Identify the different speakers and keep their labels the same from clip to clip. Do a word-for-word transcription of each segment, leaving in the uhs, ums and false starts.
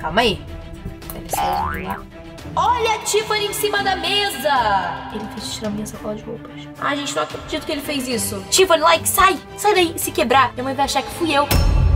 Speaker 1: Calma aí. Ele saiu de lá. Olha a Tiffany em cima da mesa! Ele fez tirar minha sacola de roupas. Ai, gente, não acredito que ele fez isso. Tiffany, like, sai! Sai daí! Se quebrar, minha mãe vai achar que fui eu.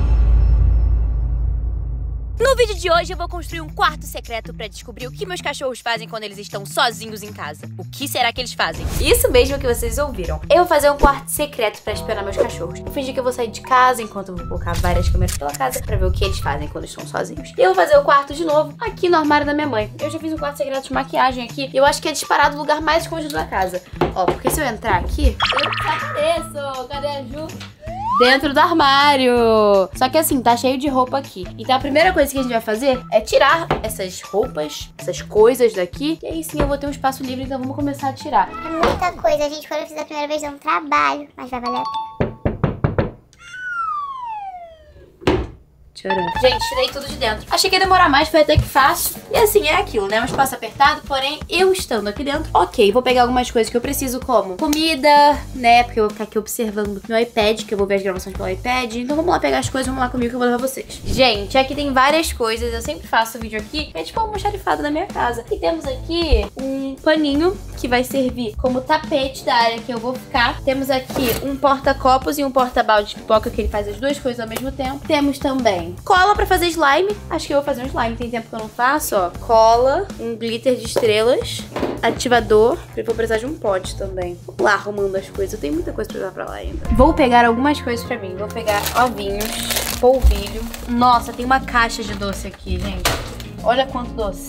Speaker 2: No vídeo de hoje eu vou construir um quarto secreto pra descobrir o que meus cachorros fazem quando eles estão sozinhos em casa. O que será que eles fazem?
Speaker 1: Isso mesmo que vocês ouviram. Eu vou fazer um quarto secreto pra espionar meus cachorros. Vou fingir que eu vou sair de casa enquanto eu vou colocar várias câmeras pela casa pra ver o que eles fazem quando estão sozinhos. E eu vou fazer o quarto de novo aqui no armário da minha mãe. Eu já fiz um quarto secreto de maquiagem aqui e eu acho que é disparado o lugar mais escondido da casa. Ó, porque se eu entrar aqui, eu desapareço. Cadê a Ju? Dentro do armário. Só que assim, tá cheio de roupa aqui. Então a primeira coisa que a gente vai fazer é tirar essas roupas, essas coisas daqui. E aí sim eu vou ter um espaço livre, então vamos começar a tirar.
Speaker 3: É muita coisa, gente. Quando eu fiz a primeira vez, é um trabalho. Mas vai valer a pena.
Speaker 1: Tcharam. Gente, tirei tudo de dentro. Achei que ia demorar mais, foi até que fácil. E assim, é aquilo, né? Um espaço apertado, porém, eu estando aqui dentro, ok, vou pegar algumas coisas que eu preciso, como comida, né? Porque eu vou ficar aqui observando meu iPad, que eu vou ver as gravações pelo iPad. Então vamos lá pegar as coisas, vamos lá comigo que eu vou levar vocês. Gente, aqui tem várias coisas, eu sempre faço vídeo aqui, é tipo uma almoxarifada da minha casa. E temos aqui um paninho que vai servir como tapete da área que eu vou ficar. Temos aqui um porta-copos e um porta-balde de pipoca, que ele faz as duas coisas ao mesmo tempo. Temos também cola pra fazer slime. Acho que eu vou fazer um slime, tem tempo que eu não faço, ó. Cola, um glitter de estrelas, ativador. Eu vou precisar de um pote também. Vou lá arrumando as coisas, eu tenho muita coisa pra levar pra lá ainda. Vou pegar algumas coisas pra mim. Vou pegar ovinhos, polvilho. Nossa, tem uma caixa de doce aqui, gente. Olha quanto doce.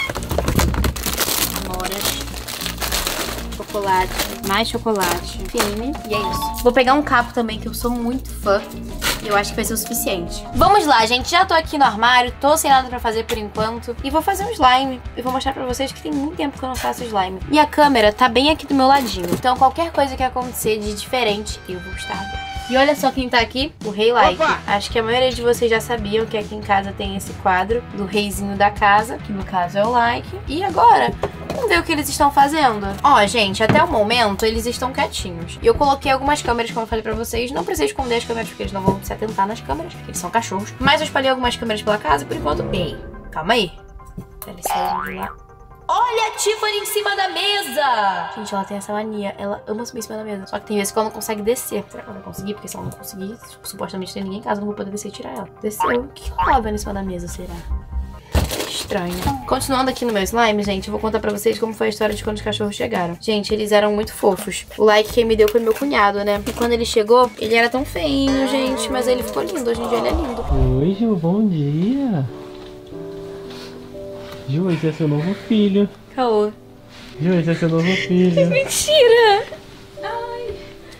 Speaker 1: Amoras. Chocolate, mais chocolate, firme, e é isso. Vou pegar um capo também, que eu sou muito fã. E eu acho que vai ser o suficiente. Vamos lá, gente. Já tô aqui no armário, tô sem nada pra fazer por enquanto. E vou fazer um slime. E vou mostrar pra vocês que tem muito tempo que eu não faço slime. E a câmera tá bem aqui do meu ladinho. Então qualquer coisa que acontecer de diferente, eu vou estar vendo. E olha só quem tá aqui, o Rei Like. Opa! Acho que a maioria de vocês já sabiam que aqui em casa tem esse quadro do reizinho da casa, que no caso é o Like. E agora, vamos ver o que eles estão fazendo. Ó, gente, até o momento eles estão quietinhos. E eu coloquei algumas câmeras, como eu falei pra vocês. Não precisa esconder as câmeras, porque eles não vão se atentar nas câmeras, porque eles são cachorros. Mas eu espalhei algumas câmeras pela casa, por enquanto... Ei, calma aí. Eles saíram de lá. Olha a Tiffany em cima da mesa! Gente, ela tem essa mania. Ela ama subir em cima da mesa. Só que tem vezes que ela não consegue descer. Será que ela vai conseguir? Porque se ela não conseguir, supostamente tem ninguém em casa, eu não vou poder descer e tirar ela. Desceu. O que ela tava vendo em cima da mesa, será? Estranho. Continuando aqui no meu slime, gente, eu vou contar pra vocês como foi a história de quando os cachorros chegaram. Gente, eles eram muito fofos. O Like quem me deu foi meu cunhado, né? E quando ele chegou, ele era tão feinho, gente. Mas ele ficou lindo. Hoje em dia ele é lindo.
Speaker 4: Oi, Ju, bom dia. Ju, esse é seu novo filho.
Speaker 1: Caô.
Speaker 4: Ju, esse é seu novo filho.
Speaker 1: Mentira! Ai.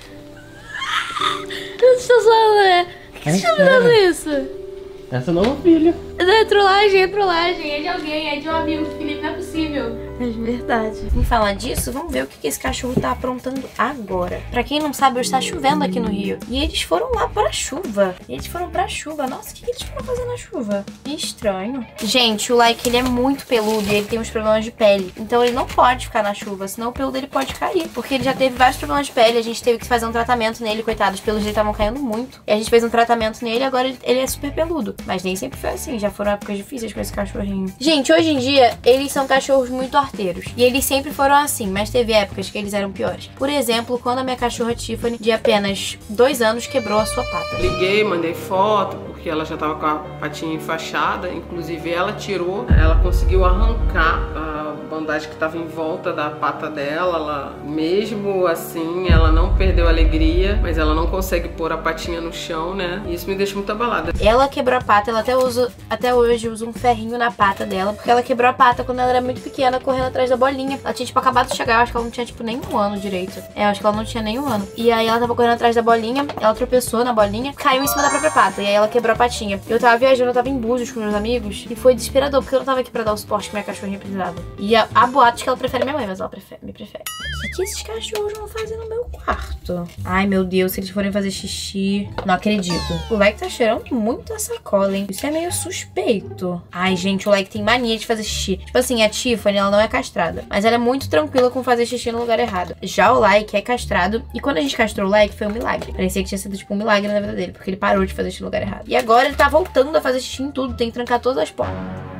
Speaker 1: Eu estou zoando. Por que você tá me dando isso?
Speaker 4: É seu novo filho.
Speaker 1: Não é trollagem, é trollagem. É de alguém, é de um amigo do Felipe, não é possível. É verdade. Vamos falar disso? Vamos ver o que esse cachorro tá aprontando agora. Pra quem não sabe, hoje está chovendo aqui no Rio. E eles foram lá pra chuva. Eles foram pra chuva. Nossa, o que eles foram fazer na chuva? Que estranho. Gente, o Like, ele é muito peludo e ele tem uns problemas de pele. Então ele não pode ficar na chuva, senão o pelo dele pode cair. Porque ele já teve vários problemas de pele. A gente teve que fazer um tratamento nele, coitado. Os pelos dele estavam caindo muito. E a gente fez um tratamento nele e agora ele, ele é super peludo. Mas nem sempre foi assim. Já foram épocas difíceis com esse cachorrinho. Gente, hoje em dia, eles são cachorros muito arteiros. E eles sempre foram assim, mas teve épocas que eles eram piores. Por exemplo, quando a minha cachorra Tiffany, de apenas dois anos, quebrou a sua pata.
Speaker 5: Liguei, mandei foto, porque ela já tava com a patinha enfaixada. Inclusive ela tirou, ela conseguiu arrancar a bandagem que tava em volta da pata dela. Ela, mesmo assim, ela não perdeu a alegria, mas ela não consegue pôr a patinha no chão, né? E isso me deixa muito abalada.
Speaker 1: Ela quebrou a pata, ela até usa, até hoje usa um ferrinho na pata dela, porque ela quebrou a pata quando ela era muito pequena, correndo atrás da bolinha. Ela tinha, tipo, acabado de chegar, eu acho que ela não tinha, tipo, nem um ano direito. É, eu acho que ela não tinha nem um ano. E aí ela tava correndo atrás da bolinha, ela tropeçou na bolinha, caiu em cima da própria pata, e aí ela quebrou a patinha. Eu tava viajando, eu tava em Búzios com meus amigos, e foi desesperador, porque eu não tava aqui pra dar o suporte que minha cachorrinha precisava. E a, a boate que ela prefere minha mãe, mas ela prefere, me prefere. O que, que esses cachorros vão fazer no meu quarto? Ai, meu Deus, se eles forem fazer xixi... Não acredito. O Like tá cheirando muito a sacola, hein? Isso é meio suspeito. Ai, gente, o Like tem mania de fazer xixi. Tipo assim, a Tiffany, ela não é castrada, mas ela é muito tranquila com fazer xixi no lugar errado. Já o Like é castrado, e quando a gente castrou o Like, foi um milagre. Parecia que tinha sido, tipo, um milagre na vida dele, porque ele parou de fazer xixi no lugar errado. E agora ele tá voltando a fazer xixi em tudo, tem que trancar todas as portas.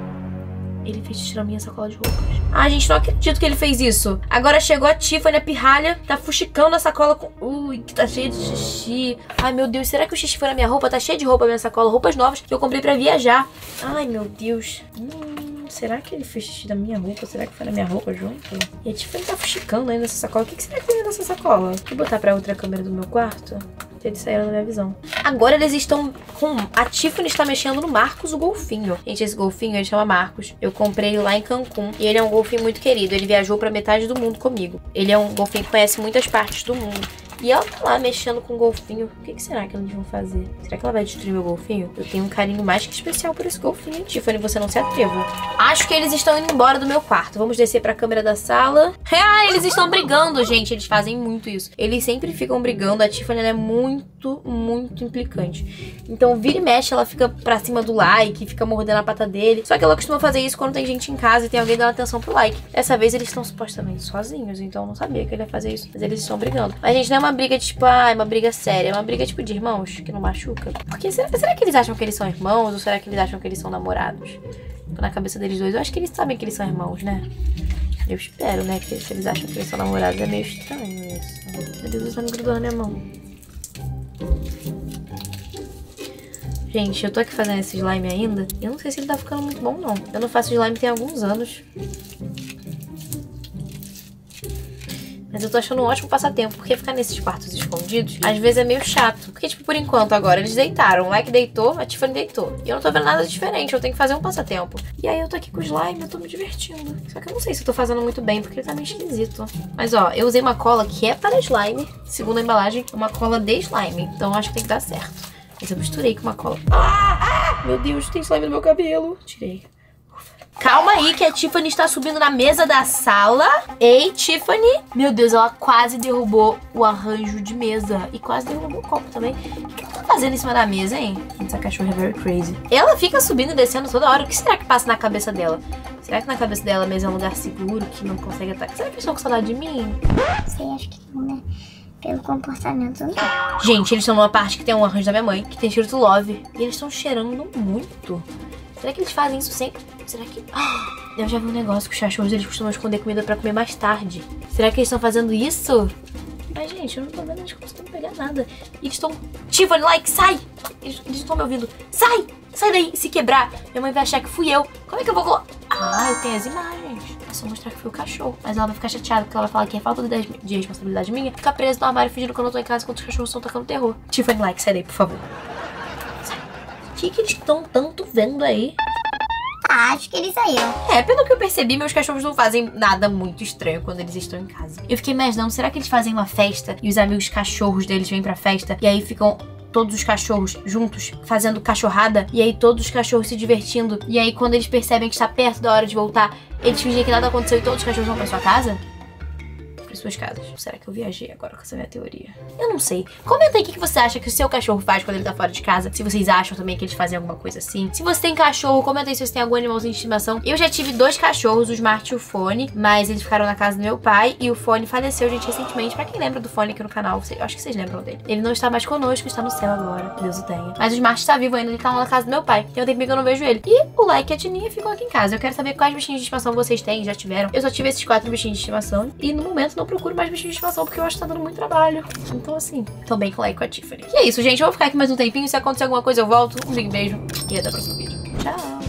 Speaker 1: Ele fez xixi na minha sacola de roupas. Ah, gente, não acredito que ele fez isso. Agora chegou a Tiffany, a pirralha, tá fuxicando a sacola com... Ui, que tá cheia de xixi. Ai, meu Deus, será que o xixi foi na minha roupa? Tá cheia de roupa na minha sacola, roupas novas que eu comprei pra viajar. Ai, meu Deus. Hum, será que ele fez xixi na minha roupa? Será que foi na minha roupa junto? E a Tiffany tá fuxicando aí nessa sacola. O que, que será que tem nessa sacola? Deixa eu botar pra outra câmera do meu quarto. Eles saíram da minha visão. Agora eles estão com... A Tiffany está mexendo no Marcos, o golfinho. Gente, esse golfinho, ele chama Marcos. Eu comprei lá em Cancún. E ele é um golfinho muito querido. Ele viajou pra metade do mundo comigo. Ele é um golfinho que conhece muitas partes do mundo. E ela tá lá mexendo com o golfinho. O que, que será que eles vão fazer? Será que ela vai destruir meu golfinho? Eu tenho um carinho mais que especial por esse golfinho, hein, Tiffany? Você não se atreva. Acho que eles estão indo embora do meu quarto. Vamos descer pra câmera da sala. Ah, eles estão brigando, gente. Eles fazem muito isso. Eles sempre ficam brigando. A Tiffany, ela é muito, muito implicante. Então, vira e mexe, ela fica pra cima do like, fica mordendo a pata dele. Só que ela costuma fazer isso quando tem gente em casa e tem alguém dando atenção pro like. Dessa vez, eles estão supostamente sozinhos. Então, eu não sabia que ele ia fazer isso. Mas eles estão brigando. Mas, gente, não é uma briga de tipo, ah, é uma briga séria. É uma briga tipo de irmãos, que não machuca. Porque será, será que eles acham que eles são irmãos? Ou será que eles acham que eles são namorados? Na cabeça deles dois, eu acho que eles sabem que eles são irmãos, né? Eu espero, né? Que se eles acham que eles são namorados, é meio estranho isso. Meu Deus, isso tá me grudando na minha mão. Gente, eu tô aqui fazendo esse slime ainda. Eu não sei se ele tá ficando muito bom, não. Eu não faço slime tem alguns anos. Mas eu tô achando um ótimo passatempo, porque ficar nesses quartos escondidos, às vezes é meio chato. Porque, tipo, por enquanto, agora, eles deitaram. O Like deitou, a Tiffany deitou. E eu não tô vendo nada diferente, eu tenho que fazer um passatempo. E aí eu tô aqui com o slime, eu tô me divertindo. Só que eu não sei se eu tô fazendo muito bem, porque ele tá meio esquisito. Mas, ó, eu usei uma cola que é para slime, segundo a embalagem, uma cola de slime. Então, eu acho que tem que dar certo. Mas eu misturei com uma cola... Ah! Ah! Meu Deus, tem slime no meu cabelo. Tirei. Calma aí que a Tiffany está subindo na mesa da sala. Ei, Tiffany. Meu Deus, ela quase derrubou o arranjo de mesa. E quase derrubou o copo também. O que ela tá fazendo em cima da mesa, hein? Essa cachorra é very crazy. Ela fica subindo e descendo toda hora. O que será que passa na cabeça dela? Será que na cabeça dela a mesa é um lugar seguro que não consegue atacar? Será que eles estão com saudade de mim?
Speaker 3: Sei, acho que não, né? Pelo comportamento, não.
Speaker 1: Gente, eles estão numa parte que tem um arranjo da minha mãe, que tem escrito love. E eles estão cheirando muito. Será que eles fazem isso sempre? Será que... Ah, eu já vi um negócio que os cachorros, eles costumam esconder comida pra comer mais tarde. Será que eles estão fazendo isso? Mas, gente, eu não tô vendo eles conseguindo pegar nada. E eles estão... Tiffany, like, sai! Eles estão me ouvindo. Sai! Sai daí! Se quebrar, minha mãe vai achar que fui eu. Como é que eu vou colocar? Ah, eu tenho as imagens. É só mostrar que foi o cachorro. Mas ela vai ficar chateada, porque ela vai falar que é falta de responsabilidade minha. Ficar preso no armário fingindo que eu não tô em casa enquanto os cachorros estão tocando terror. Tiffany, like, sai daí, por favor. Sai. O que que eles estão tanto vendo aí?
Speaker 3: Ah, acho que eles saíram.
Speaker 1: É, pelo que eu percebi, meus cachorros não fazem nada muito estranho quando eles estão em casa. Eu fiquei imaginando, será que eles fazem uma festa e os amigos cachorros deles vêm pra festa e aí ficam todos os cachorros juntos fazendo cachorrada e aí todos os cachorros se divertindo e aí quando eles percebem que está perto da hora de voltar, eles fingem que nada aconteceu e todos os cachorros vão pra sua casa? Para suas casas. Será que eu viajei agora com essa minha teoria? Eu não sei. Comenta aí o que você acha que o seu cachorro faz quando ele tá fora de casa. Se vocês acham também que eles fazem alguma coisa assim. Se você tem cachorro, comenta aí se você tem algum animalzinho de estimação. Eu já tive dois cachorros, o Smart e o Fone, mas eles ficaram na casa do meu pai e o Fone faleceu, gente, recentemente. Pra quem lembra do Fone aqui no canal, eu acho que vocês lembram dele. Ele não está mais conosco, está no céu agora. Deus o tenha. Mas o Smart está vivo ainda, ele tá lá na casa do meu pai. Tem um tempinho que eu não vejo ele. E o Like e a Tininha ficam aqui em casa. Eu quero saber quais bichinhos de estimação vocês têm, já tiveram. Eu só tive esses quatro bichinhos de estimação e no momento não procuro mais bichinhos de estimação porque eu acho que tá dando muito trabalho. Então assim, tô bem com o Like com a Tiffany. E é isso, gente. Eu vou ficar aqui mais um tempinho. Se acontecer alguma coisa eu volto. Um big beijo e até o próximo vídeo. Tchau!